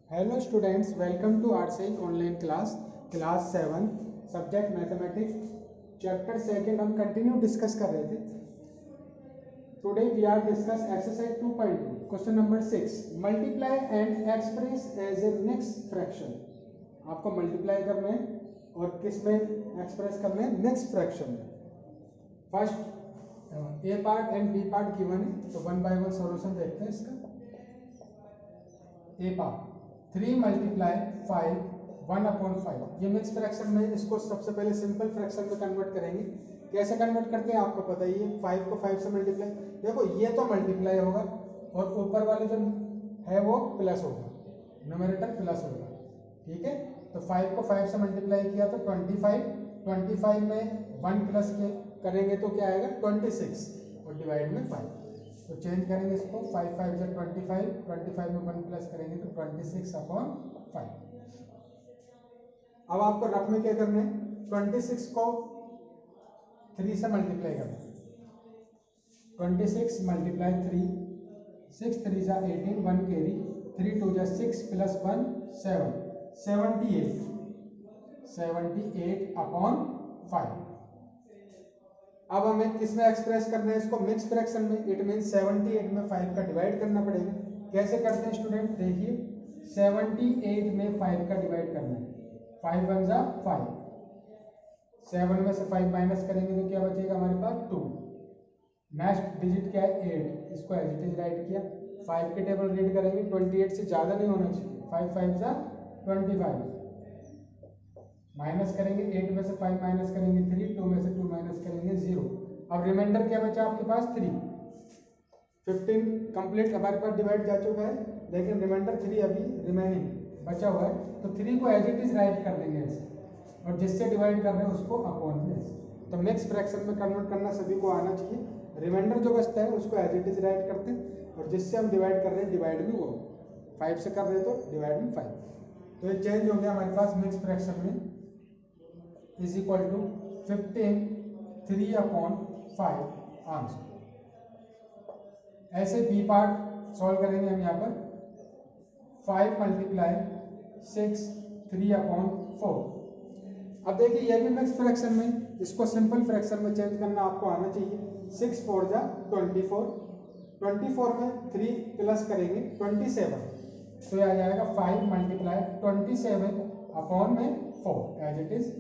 Hello students, welcome to RCI online class 7 subject mathematics chapter second. हम continue discuss कर रहे थे। Today we are discuss exercise 2.2 question number 6 multiply and express as a mixed fraction. आपको multiply करना है और किस में एक्सप्रेस करना है? मिक्स्ड फ्रैक्शन में। First A part and B part given है, तो वन बाय वन सॉल्यूशन देखते हैं इसका। A part 3 multiply 5 1/5। ये मिक्स फ्रैक्शन में इसको सबसे पहले सिंपल फ्रैक्शन में कन्वर्ट करेंगे। कैसे कन्वर्ट करते हैं आपको पता ही है। 5 को 5 से मल्टीप्लाई, देखो ये तो मल्टीप्लाई होगा और ऊपर वाले जो है वो प्लस होगा, न्यूमरेटर प्लस होगा। ठीक है, तो 5 को 5 से मल्टीप्लाई किया तो 25 में 1 प्लस के करेंगे तो क्या आएगा? 26 और डिवाइड में 5। तो चेंज करेंगे इसको, 5 5 से 25 में 1 प्लस करेंगे तो 26/5। अब आपको रफ में क्या करना है? 26 को 3 से मल्टीप्लाई करना है। 26 मल्टीप्लाई 3, 6 3 जा 18, 1 कैरी, 3 2 जा 6 प्लस 1 7, 78/5। अब हमें किस में एक्सप्रेस करना है इसको? मिक्स फ्रैक्शन में। इट मीन 78 में 5 का डिवाइड करना पड़ेगा। कैसे करते हैं स्टूडेंट? देखिए, 78 में 5 का डिवाइड करना है। 5 1 जा 5, 7 में से 5 माइनस करेंगे तो क्या बचेगा हमारे पास? 2। नेक्स्ट डिजिट क्या है? 8। इसको एज इट इज राइट किया। 5 के टेबल रीड करेंगे, 28 से ज़्यादा नहीं होना चाहिए। 5 5 जा 25, माइनस करेंगे, 8 में से 5 माइनस करेंगे 3, 2 में से 2 माइनस करेंगे 0। अब रिमाइंडर क्या बचा आपके पास? 3। 15 कंप्लीट हमारे पास डिवाइड जा चुका है, लेकिन रिमाइंडर 3 अभी रिमेनिंग बचा हुआ है। तो 3 को एज इट इज राइट कर देंगे ऐसे, और जिससे डिवाइड कर रहे हैं उसको अपॉन में ऐसे। तो मिक्स फ्रैक्शन में कन्वर्ट करना सभी को आना चाहिए। रिमाइंडर जो बचता है उसको एज इट इज राइट करते हैं, और जिससे हम डिवाइड कर रहे हैं डिवाइड में वो 5 से कर रहे हैं तो डिवाइड में 5। तो ये चेंज हो गया हमारे पास मिक्स फ्रैक्शन में। Is equal to 15 3/5 answer. ऐसे बी पार्ट सॉल्व करेंगे हम यहाँ पर। 5 मल्टीप्लाई 6 3/4। अब देखिए, ये भी मिक्स फ्रैक्शन में, इसको सिंपल फ्रैक्शन में चेंज करना आपको आना चाहिए। 6 4 जा 24, 24 में 3 प्लस करेंगे 27, तो यह आ जाएगा 5 मल्टीप्लाई 27/4 एज इट इज।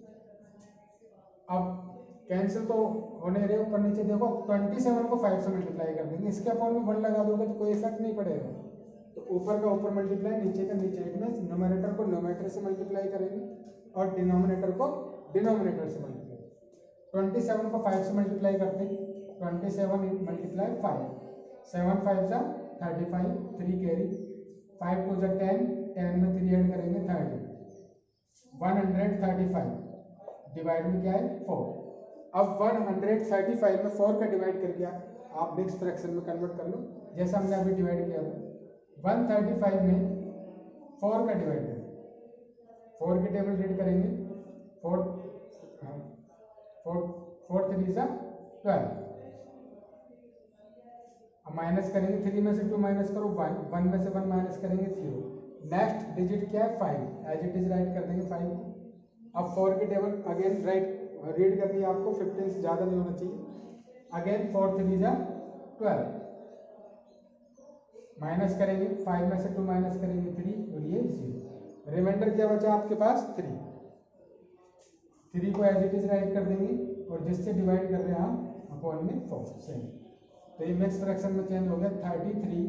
अब कैंसिल तो होने रहे ऊपर नीचे, देखो 27 को 5 से मल्टीप्लाई कर देंगे, इसके अपॉन में 1 लगा दोगे तो कोई इफेक्ट नहीं पड़ेगा। तो ऊपर का ऊपर मल्टीप्लाई, नीचे का नीचे। इट मींस न्यूमरेटर को न्यूमरेटर से मल्टीप्लाई करेंगे और डिनोमिनेटर को डिनोमिनेटर से मल्टीप्लाई। 27 को 5 से मल्टीप्लाई करते हैं, 27 मल्टीप्लाई 5, 7 5 जा 35, 3 कैरी, 5 2 जा 10, 10 में 3 ऐड करेंगे 30, 135 डिवाइड में क्या है? 4। अब 135 में 4 का डिवाइड करके आप मिक्स फ्रैक्शन में कन्वर्ट कर लो, जैसा हमने अभी डिवाइड किया था। 135 में 4 का डिवाइड करें, 4 के टेबल रीड करेंगे, 4 3 जा 12। अब माइनस करेंगे, 3 में से 2 माइनस करो 1, 1 में से 1 माइनस करेंगे 0। नेक्स्ट डिजिट क्या है? 5, एज इट इज राइट कर देंगे 5 को। अब 4 के टेबल अगेन राइट रीड करनी है आपको, 15 से ज़्यादा नहीं होना चाहिए। अगेन 4 3 जा 12, माइनस करेंगे, 5 में से 2 माइनस करेंगे 3 और ये 0। रिमाइंडर क्या बचा आपके पास? 3 को एज इट इज राइट कर देंगे, और जिससे डिवाइड कर रहे हैं हम अपॉन में 4 सेम। तो ये मिक्स फ्रैक्शन में चेंज हो गया। 33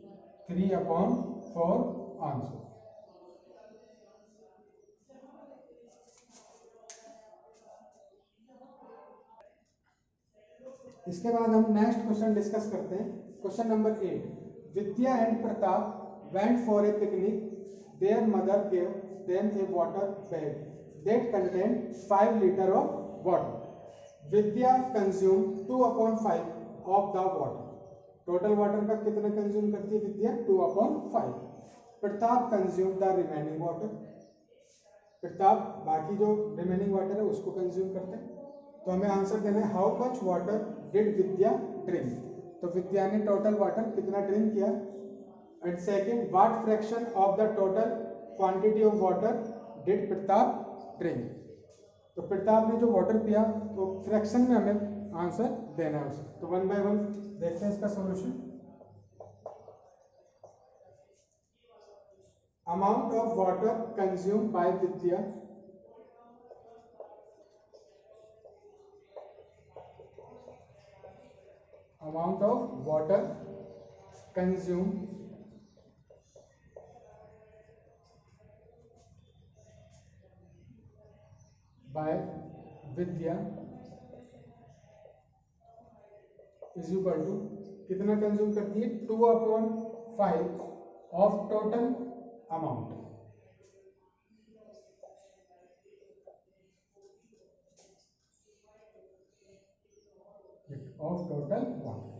3/4 आंसर। इसके बाद हम नेक्स्ट क्वेश्चन डिस्कस करते हैं। Question number 8 Vidya and Pratap went for a picnic. Their mother gave them a water bag that contained 5 litre of water. Vidya consume 2/5 of the water. Total water का कितना कंज्यूम करती है Vidya? 2/5। Pratap consume the remaining water. Pratap बाकी जो remaining water है उसको consume करते हैं। तो हमें आंसर देना है how much water did Vidya drink. तो विद्या ने टोटल वाटर कितना ड्रिंक किया? And second, what fraction of the total quantity of water did Pratap drink. तो प्रताप ने जो वाटर पिया तो फ्रैक्शन में हमें आंसर देना है उसे। तो वन बाय वन देखते हैं इसका solution. Amount of water consume by Vidya, amount of water consumed by Vidya is equal to कितना कंज्यूम करती है 2/5 of total amount. Of total water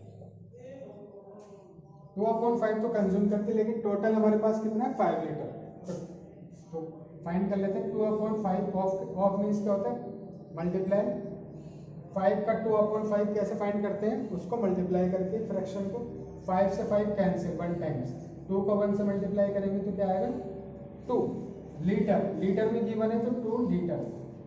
2/5 तो कंज्यूम करते, लेकिन टोटल हमारे पास कितना है 5 लीटर। तो फाइंड कर लेते हैं 2/5 ऑफ मीन्स क्या होता है मल्टीप्लाई। 5 का 2/5 कैसे फाइंड करते हैं, उसको मल्टीप्लाई करके फ्रैक्शन को 5 से 5 कैंसिल 1 टाइम्स, 2 को 1 से मल्टीप्लाई करेंगे तो क्या आएगा 2 लीटर। लीटर में गिवन है तो 2 लीटर।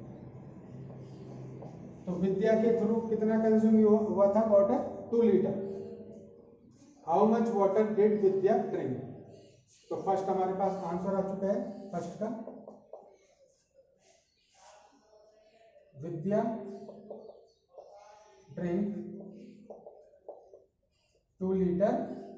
तो विद्या के थ्रू कितना कंज्यूम हुआ था water 2 litre. How much water did Vidya drink. तो फर्स्ट हमारे पास आंसर आ चुका है फर्स्ट का, Vidya drink 2 litre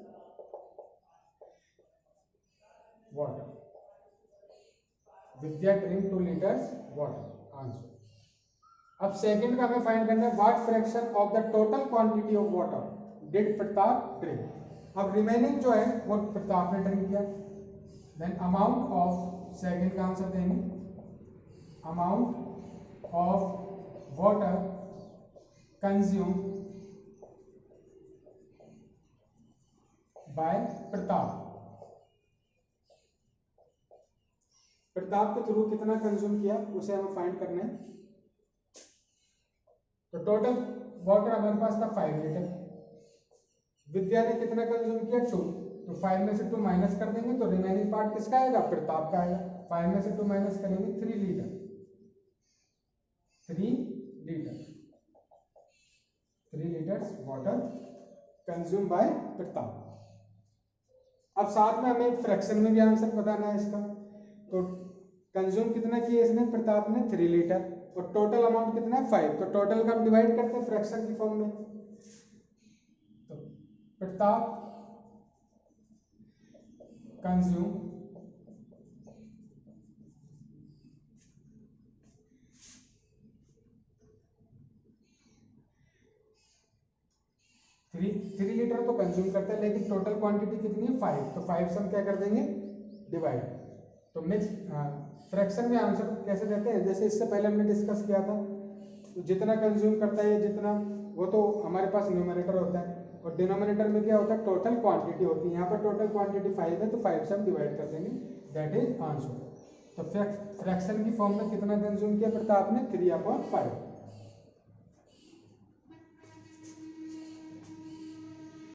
water. Vidya drink 2 litres water answer. अब सेकंड का हमें फाइंड करना है what fraction of the total quantity of water did Pratap drink. अब रिमेनिंग जो है वो प्रताप ने ड्रिंक किया। देन अमाउंट ऑफ, सेकंड का आंसर देंगे amount of water consume by Pratap. Pratap के थ्रू कितना कंज्यूम किया उसे हमें फाइंड करना है। तो टोटल वाटर हमारे पास था 5 लीटर, विद्या ने कितना कंज्यूम किया 2, तो 5 में से 2 माइनस कर देंगे तो रिमेनिंग पार्ट किसका आएगा प्रताप का आएगा। 5 में से 2 माइनस करेंगे 3 litre, 3 litres water consume by Pratap. अब साथ में हमें फ्रैक्शन में भी आंसर बताना है इसका। तो कंज्यूम कितना किया इसने प्रताप ने 3 लीटर और टोटल अमाउंट कितना है 5, तो टोटल का हम डिवाइड करते हैं फ्रैक्शन की फॉर्म में। तो प्रताप कंज्यूम 3 लीटर तो कंज्यूम करता है, लेकिन टोटल क्वांटिटी कितनी है 5, तो 5 से हम क्या कर देंगे डिवाइड। तो मिक्स फ्रैक्शन में आंसर कैसे देते हैं, जैसे इससे पहले हमने डिस्कस किया था, तो जितना कंज्यूम करता है जितना वो तो हमारे पास न्यूमरेटर होता है और डिनोमिनेटर में क्या होता है टोटल क्वांटिटी होती है। यहाँ पर टोटल क्वांटिटी 5 है तो 5 से हम डिवाइड कर देंगे, दैट इज आंसर। तो फ्रैक्शन की फॉर्म में कितना कंज्यूम किया प्रताप ने 3/5।